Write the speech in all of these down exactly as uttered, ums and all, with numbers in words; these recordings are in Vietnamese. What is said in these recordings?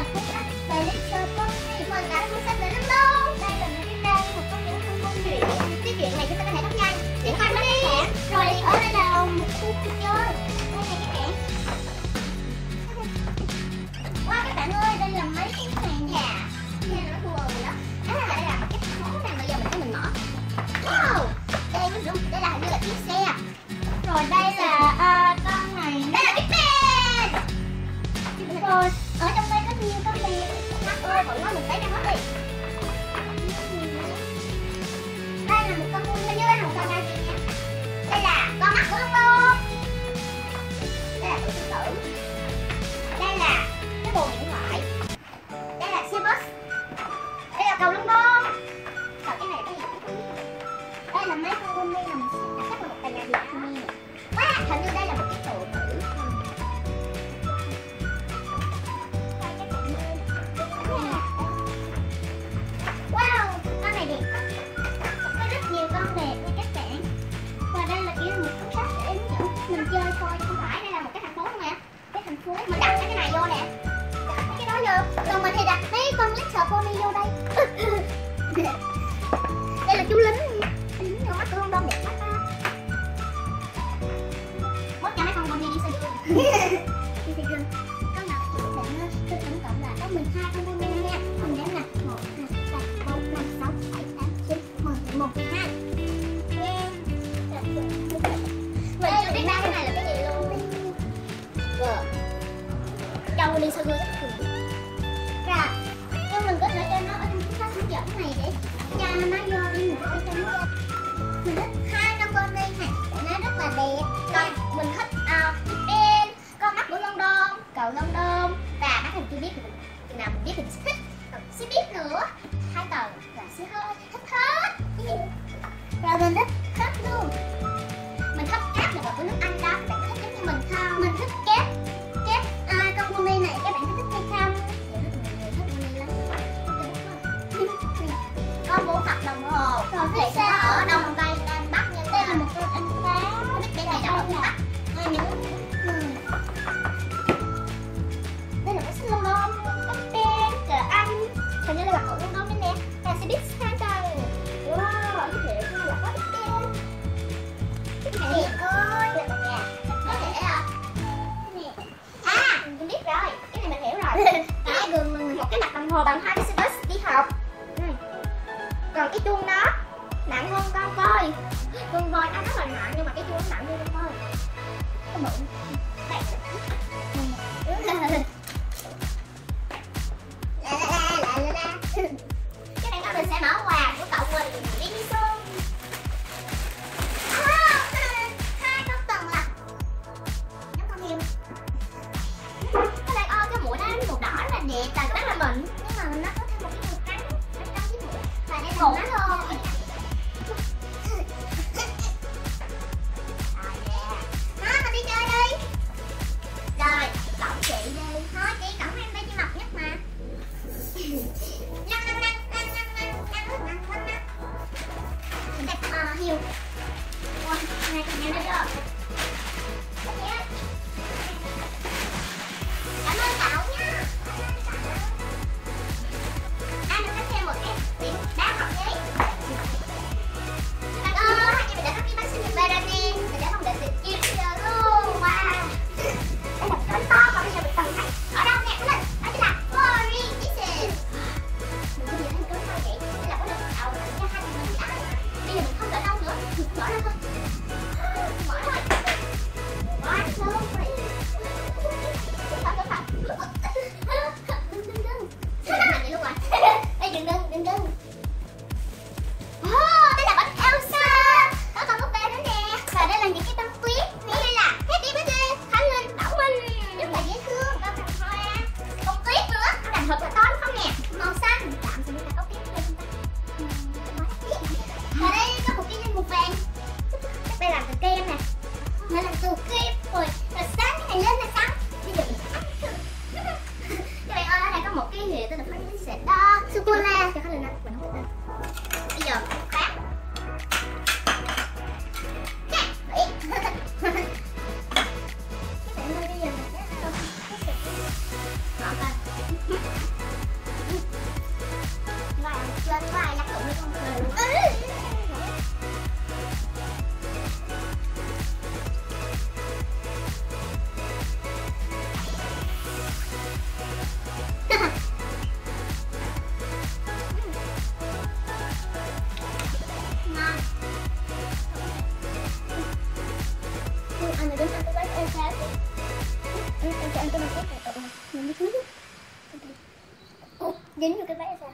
Đây là sơ con này. Mời cả cuốn sách đến luôn. Đây là mấy cái đây một con những con con chuyện. Cái chuyện này chúng ta có thể đọc nhanh. Chuyện khoan nó đi. Rồi đi ở đây là một khu chơi. Đây này các bạn. Wow các bạn ơi, đây là mấy cái sàn nhà. Nghe nó thua rồi đó. À đây là cái món này bây giờ mình cho mình mở. Wow. Đây mới đúng. Đây là hình như là chiếc xe. Rồi đây là uh, con này. Đây là cái pen. Rồi ở trong đây có nhiều con bè. Mắt ơi, bọn nó mình lấy ra hết đi. Đây là một con hình như đây là một con đa gì nha. Đây là con mắt của Long Long. Đây là của sư tử. Đây là cái bộ điện thoại. Đây là xe bus. Đây là cầu Long Long. Còn cái này là cái gì? Đây là mấy con quân đi nằm chắc là một tòa nhà Việt Nam. Wow, hình như đây là một cái tủ tử. Wow, con này đẹp. Có rất nhiều con đẹp nha các bạn. Và đây là chỉ là một cuốn sách để hướng dẫn mình chơi thôi, không phải đây là một cái thành phố không ạ? Cái thành phố mình đặt cái này vô nè. Đặt cái đó vô. Còn mình thì đặt mấy con Little Pony vô đây. Đây là chú lính. Lính vô mắt của Long Long đẹp quá ta. Bốt cho mấy con pony đi xe gương. Đi xe gương. Con nào các bạn ơi, tôi tổng cộng là có mười hai con pony nha. Mình đếm là một, hai, ba, bốn, năm, sáu, bảy, tám, chín, mười, mười một, mười hai. Mình chưa biết cái này là cái gì luôn. Wow. Châu đi xe gương rất thường. Rồi, nhưng mình có thể cho nó ở trong cuốn sách hướng dẫn này để cho nó vô đi một cái trong nó. Mình thích hai con pony này, nó rất là đẹp. Còn mình thích uh, Ben, con mắt của London, cầu London và các thằng chưa biết thì mình, khi nào mình biết thì mình sẽ thích. Còn sẽ biết nữa, hai tầng và sẽ hơi thích hết. Rồi mình thích hết luôn. Mình thích cáp là của nước Anh đó, các bạn thích giống như mình không? Mình thích cáp, cáp uh, con pony này các bạn có thích hay không? Dạ rất nhiều người thích pony lắm. Con bộ Phật đồng hồ. Còn thì sẽ ở Đông Tây Nam Bắc nha. Đây là một con anh táo. Không biết bên này đâu ở Bắc. Đây những đây là cái xích Long Long, cái pen, cờ Anh. Hình như đây là cậu Long Long bên nè. Đây sẽ biết hai tầng. Wow, cái thể là có cái pen. Cái này ơi, là một nhà. Có thể à? À, mình biết rồi. Cái này mình hiểu rồi. Cái gương một cái mặt đồng hồ bằng hai cái bus đi học. Còn cái chuông đó nặng hơn con voi. Con voi nó rất là nặng nhưng mà cái chuông nặng hơn con voi. Cái bụng. Đây. La la la la la. Cái này mình sẽ mở quà của cậu mình đi đi xuân. Hai con tầng là nó con hiểm. Cái đây ơi cái mũi đó màu đỏ là đẹp, là rất là mịn nhưng mà nó có thêm một cái màu trắng. Và đây là nó thôi. Nó mình đi chơi đi. Rồi, cổng chị đi. Thôi chị cổng em đây chị mập nhất mà. Năm năm năm năm năm năm năm năm năm năm. Mình đặt ờ hiêu. Ôi, này nhìn nó chưa? Cảm ơn cậu nha. Anh được thêm một cái đá học giấy. Vai, lên vai nhắc tụng đi con cười luôn. Ngon. Anh đừng ăn cái bánh em sao? Em em cho anh cái bánh này. Mình biết nước. Dính vô cái bánh sao?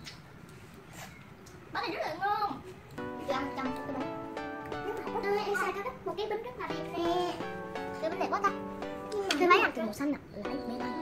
Bánh này rất là ngon. Cho ăn chăm cho cái bánh. Ơi, em xài cái một cái bánh rất là đẹp nè. Cái bánh đẹp quá ta. Cái bánh ăn từ màu xanh nè. Lại mẹ